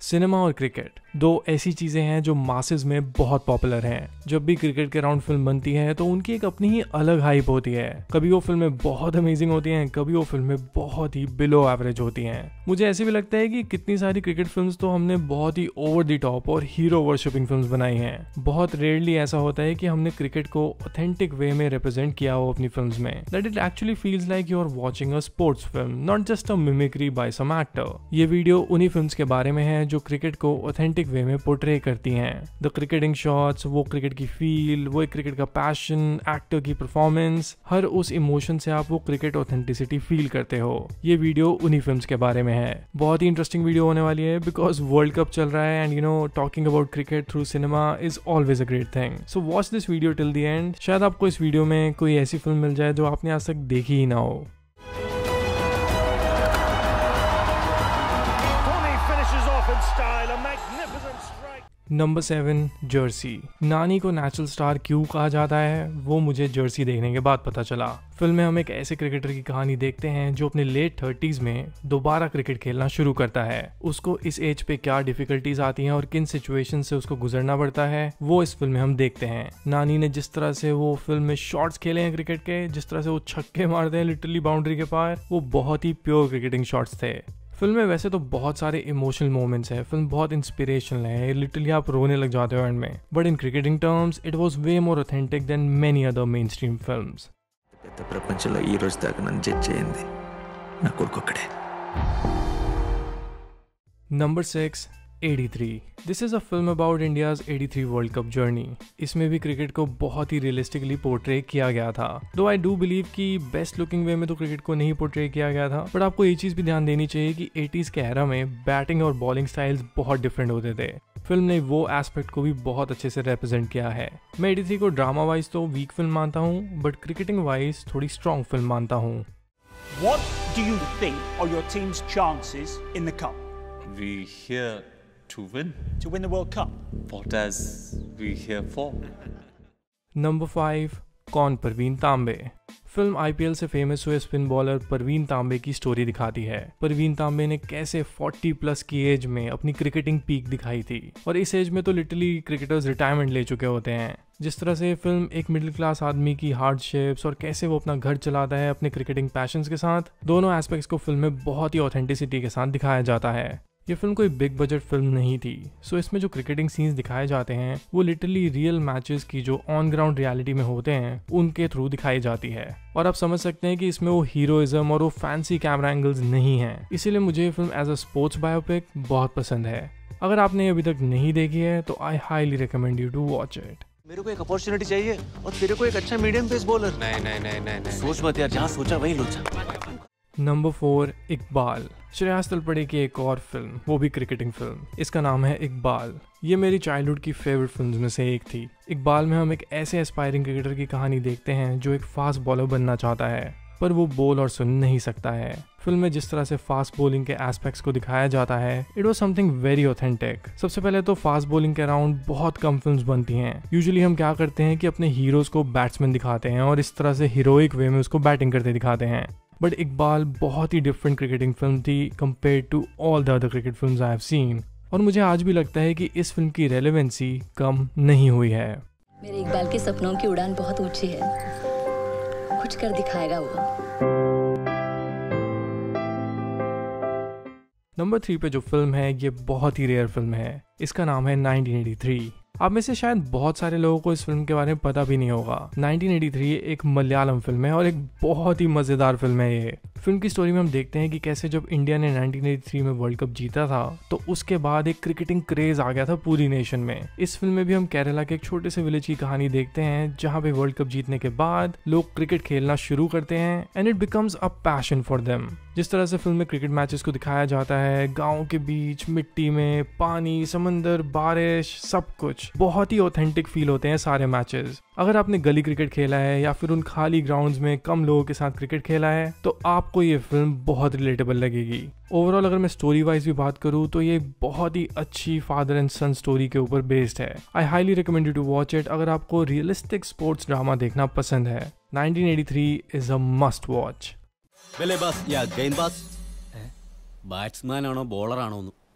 Cinema और cricket दो ऐसी चीज़ें हैं जो मासेस में बहुत पॉपुलर हैं। जब भी क्रिकेट के अराउंड फिल्म बनती है तो उनकी एक अपनी ही अलग हाइप होती है। कभी वो फिल्में बहुत अमेजिंग होती हैं, कभी वो फिल्में बहुत ही बिलो एवरेज होती हैं। मुझे ऐसे भी लगता है कि कितनी सारी क्रिकेट फिल्म्स तो हमने बहुत ही ओवर द टॉप और हीरो वर्शिपिंग फिल्म्स बनाई हैं। बहुत रेयरली ऐसा होता है कि हमने क्रिकेट को ऑथेंटिक वे में रिप्रेजेंट किया हो अपनी फिल्म्स में, that it actually feels like you are watching a sports film, not just a mimicry by some actor. ये वीडियो उन्हीं फिल्म्स के बारे में है जो क्रिकेट को ऑथेंटिक वे में पोर्ट्रे करती हैं। द क्रिकेटिंग शॉट्स, वो क्रिकेट की फील, वो एक क्रिकेट का पैशन, एक्टर की परफॉर्मेंस, हर उस इमोशन से आप वो क्रिकेट ऑथेंटिसिटी फील करते हो। ये वीडियो उन्हीं फिल्म्स के बारे में है। बहुत ही इंटरेस्टिंग वीडियो होने वाली है बिकॉज वर्ल्ड कप चल रहा है and you know talking about cricket through cinema is always a great thing. So watch this video till the end. शायद आपको इस वीडियो में कोई ऐसी फिल्म मिल जाए जो आपने आज तक देखी ही ना हो। Number 7, jersey. नानी को नेचुरल स्टार क्यों कहा जाता है वो मुझे जर्सी देखने के बाद पता चला। फिल्म में हम एक ऐसे क्रिकेटर की कहानी देखते हैं जो अपने लेट 30s में दोबारा क्रिकेट खेलना शुरू करता है। उसको इस एज पे क्या डिफिकल्टीज आती हैं और किन सिचुएशन से उसको गुजरना पड़ता है वो इस फिल्म में हम देखते हैं। नानी ने जिस तरह से वो फिल्म में शॉट्स खेले हैं क्रिकेट के, जिस तरह से वो छक्के मारते हैं लिटरली बाउंड्री के पार, वो बहुत ही प्योर क्रिकेटिंग शॉट्स थे। फिल्म में वैसे तो बहुत सारे इमोशनल मोमेंट्स हैं, फिल्म बहुत इंस्पिरेशनल है, लिटरली आप रोने लग जाते हो एंड में, but in cricketing terms it was way more authentic than many other mainstream films. ప్రపంచంలో ఈ రోజు దాకా నన్ను జడ్జ్ చేయింది నా కొడుకు ఒక్కడే। Number 6, 83। This is a film about India's 83 world cup journey. इसमें भी क्रिकेट को बहुत ही रियलिस्टिकली पोर्ट्रे किया गया था। दो आई डू बिलीव कि बेस्ट लुकिंग वे में तो क्रिकेट को नहीं पोर्ट्रे किया गया था, बट आपको ये चीज भी ध्यान देनी चाहिए कि 80s के एरा में बैटिंग और बॉलिंग स्टाइल्स बहुत डिफरेंट होते थे। फिल्म ने वो एस्पेक्ट को भी बहुत अच्छे से रिप्रेजेंट किया है। मैं 83 को ड्रामा वाइज तो वीक फिल्म मानता हूँ, बट क्रिकेटिंग वाइज थोड़ी स्ट्रॉन्ग फिल्म मानता हूँ। What do you think are your team's chances in the cup? We here to win. To win the World Cup? What as we here for? Number 5, कौन Pravin Tambe. Film IPL से famous हुए spin bowler Pravin Tambe की story दिखाती है। परवीन तांबे ने कैसे 40+ की एज में अपनी क्रिकेटिंग पीक दिखाई थी, और इस एज में तो लिटरली क्रिकेटर्स रिटायरमेंट ले चुके होते हैं। जिस तरह से फिल्म एक मिडिल क्लास आदमी की हार्डशिप्स और कैसे वो अपना घर चलाता है अपने क्रिकेटिंग पैशंस के साथ, दोनों एस्पेक्ट्स को फिल्म में बहुत ही ऑथेंटिसिटी के साथ दिखाया जाता है। ये फिल्म कोई बिग बजट फिल्म नहीं थी, सो इसमें जो क्रिकेटिंग सीन्स दिखाए जाते हैं वो लिटरली रियल मैचेस की जो ऑन ग्राउंड रियलिटी में होते हैं उनके थ्रू दिखाई जाती है। और आप समझ सकते हैं कि इसमें वो हीरोइज्म और वो फैंसी कैमरा एंगल्स नहीं हैं। इसीलिए मुझे ये film as a sports biopic बहुत पसंद है। अगर आपने अभी तक नहीं देखी है तो I highly recommend you to watch it. मेरे को एक अपॉर्चुनिटी चाहिए और तेरे को एक अच्छा मीडियम पेस बॉलर। नहीं, सोच मत यार, जहाँ सोचा वहीं लोचा। नंबर 4, इकबाल। श्रेयस तलपड़े की एक और फिल्म, वो भी क्रिकेटिंग फिल्म। इसका नाम है इकबाल। ये मेरी चाइल्डहुड की फेवरेट फिल्म्स में से एक थी। इकबाल में हम एक ऐसे एस्पायरिंग क्रिकेटर की कहानी देखते हैं जो एक फास्ट बॉलर बनना चाहता है, पर वो बोल और सुन नहीं सकता है। फिल्म में जिस तरह से फास्ट बॉलिंग के एस्पेक्ट्स को दिखाया जाता है, it was something very authentic. सबसे पहले तो फास्ट बॉलिंग के अराउंड बहुत कम फिल्म्स बनती हैं। यूजुअली हम क्या करते हैं कि अपने हीरोज को बैट्समैन दिखाते हैं और इस तरह से हीरोइक वे में उसको बैटिंग करते दिखाते हैं, बट इकबाल बहुत ही डिफरेंट क्रिकेटिंग फिल्म थी compared to all the other cricket films I have seen. और मुझे आज भी लगता है कि इस फिल्म की रेलेवेंसी कम नहीं हुई है। मेरे इकबाल के सपनों की उड़ान बहुत ऊंची है, कुछ कर दिखाएगा वो। नंबर 3 पे जो फिल्म है ये बहुत ही रेयर फिल्म है। इसका नाम है 1983। आप में से शायद बहुत सारे लोगों को इस फिल्म के बारे में पता भी नहीं होगा। 1983 एक मलयालम फिल्म है और एक बहुत ही मजेदार फिल्म है ये। फिल्म की स्टोरी में हम देखते हैं कि कैसे जब इंडिया ने 1983 में वर्ल्ड कप जीता था तो उसके बाद एक क्रिकेटिंग क्रेज आ गया था पूरी नेशन में। इस फिल्म में भी हम केरला के एक छोटे से विलेज की कहानी देखते हैं जहाँ पे वर्ल्ड कप जीतने के बाद लोग क्रिकेट खेलना शुरू करते हैं and it becomes a passion for them. जिस तरह से फिल्म में क्रिकेट मैचेस को दिखाया जाता है, गाँव के बीच मिट्टी में, पानी, समंदर, बारिश, सब कुछ बहुत ही ऑथेंटिक फील होते हैं सारे मैचेस। अगर आपने गली क्रिकेट खेला है या फिर उन खाली ग्राउंड्स में कम लोगों के साथ क्रिकेट खेला है तो आपको ये फिल्म बहुत रिलेटेबल लगेगी। ओवरऑल अगर मैं स्टोरी वाइज भी बात करूँ तो ये बहुत ही अच्छी फादर एंड सन स्टोरी के ऊपर बेस्ड है। I highly recommend you to watch it अगर आपको रियलिस्टिक स्पोर्ट्स ड्रामा देखना पसंद है। 1983 इज अ मस्ट वॉच। गेंदबाज बैट्समैन आनो बॉलर आनो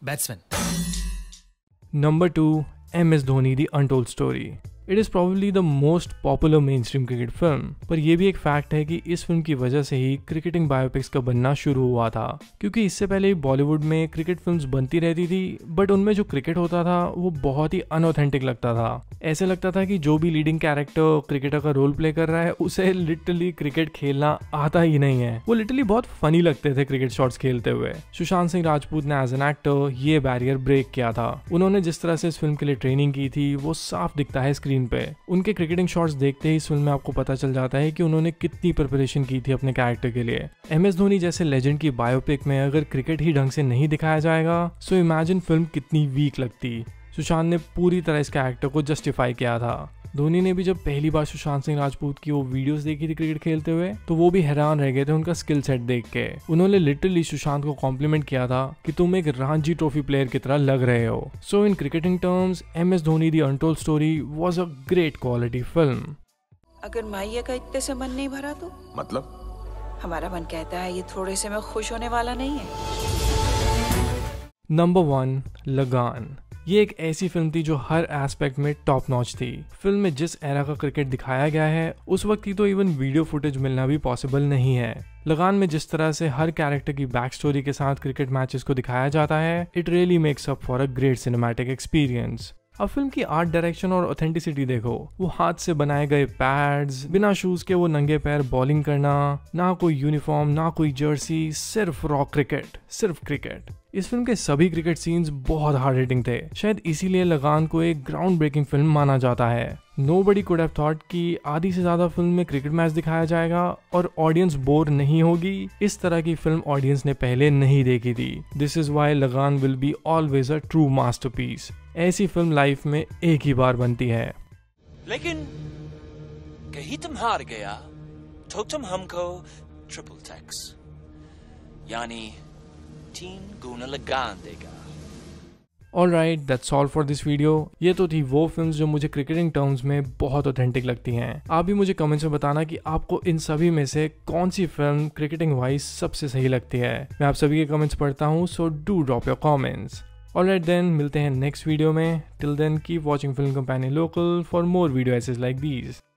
batsman. Number 2, MS Dhoni The Untold Story। It is probably the most popular mainstream cricket film, पर यह भी एक फैक्ट है कि इस फिल्म की वजह से ही क्रिकेटिंग बायोपिक्स का बनना शुरू हुआ था, क्योंकि इससे पहले बॉलीवुड में क्रिकेट फिल्म्स बनती रहती थी, बट उनमें जो क्रिकेट होता था वो बहुत ही अनऑथेंटिक लगता था। ऐसे लगता था कि जो भी लीडिंग कैरेक्टर क्रिकेटर का रोल प्ले कर रहा है उसे लिटरली क्रिकेट खेलना आता ही नहीं है। वो लिटरली बहुत फनी लगते थे क्रिकेट शॉट्स खेलते हुए। सुशांत सिंह राजपूत ने एज एन एक्टर ये बैरियर ब्रेक किया था। उन्होंने जिस तरह से इस फिल्म के लिए ट्रेनिंग की थी वो साफ दिखता है स्क्रीन पे। उनके क्रिकेटिंग शॉट्स देखते ही इस फिल्म में आपको पता चल जाता है कि उन्होंने कितनी प्रिपरेशन की थी अपने कैरेक्टर के लिए। MS धोनी जैसे लेजेंड की बायोपिक में अगर क्रिकेट ही ढंग से नहीं दिखाया जाएगा सो इमेजिन फिल्म कितनी वीक लगती। सुशांत ने पूरी तरह इस कैरेक्टर को जस्टिफाई किया था। धोनी ने भी जब पहली बार सुशांत सिंह राजपूत की वो वीडियोस देखी थी क्रिकेट खेलते हुए तो वो भी हैरान रह गए थे उनका स्किल सेट देख के। उन्होंने लिटरली सुशांत को कॉम्प्लीमेंट किया था कि तुम एक रणजी ट्रॉफी प्लेयर की तरह लग रहे हो। So in cricketing terms MS Dhoni the untold story was a great quality film. अगर माहिया का इतने से मन नहीं भरा तो मतलब हमारा मन कहता है ये थोड़े से में खुश होने वाला नहीं है। नंबर 1, लगान। ये एक ऐसी फिल्म थी जो हर एस्पेक्ट में टॉप नॉच थी। फिल्म में जिस एरा का क्रिकेट दिखाया गया है उस वक्त की तो इवन वीडियो फुटेज मिलना भी पॉसिबल नहीं है। लगान में जिस तरह से हर कैरेक्टर की बैक स्टोरी के साथ क्रिकेट मैचेस को दिखाया जाता है it really makes up for a great cinematic experience. अब फिल्म की आर्ट डायरेक्शन और ऑथेंटिसिटी देखो। वो हाथ से बनाए गए पैड्स, बिना शूज के वो नंगे पैर बॉलिंग करना, ना कोई यूनिफॉर्म ना कोई जर्सी, सिर्फ रॉ क्रिकेट, सिर्फ क्रिकेट। इस फिल्म के सभी क्रिकेट सीन्स बहुत हार्ड हिटिंग थे। शायद इसीलिए लगान को एक ग्राउंड ब्रेकिंग फिल्म माना जाता है। नोबडी कुड हैव थॉट कि आधी से ज्यादा फिल्म में क्रिकेट मैच दिखाया जाएगा और ऑडियंस बोर नहीं होगी। इस तरह की फिल्म ऑडियंस ने पहले नहीं देखी थी। This is why Lagaan will be always a true masterpiece. ऐसी फिल्म लाइफ में एक ही बार बनती है। लेकिन कहीं तुम हार गया तो तुम हमको ट्रिपल टैक्स यानी 3 गुना लगान देगा। Alright, that's all for this video. ये तो थी वो फिल्म्स जो मुझे क्रिकेटिंग टर्म्स में बहुत ऑथेंटिक लगती हैं। आप भी मुझे कमेंट्स में बताना कि आपको इन सभी में से कौन सी फिल्म क्रिकेटिंग वाइज सबसे सही लगती है। मैं आप सभी के कमेंट्स पढ़ता हूँ, so do drop your comments. Alright then, मिलते हैं नेक्स्ट वीडियो में। Till then keep watching film companion local for more video essays like these.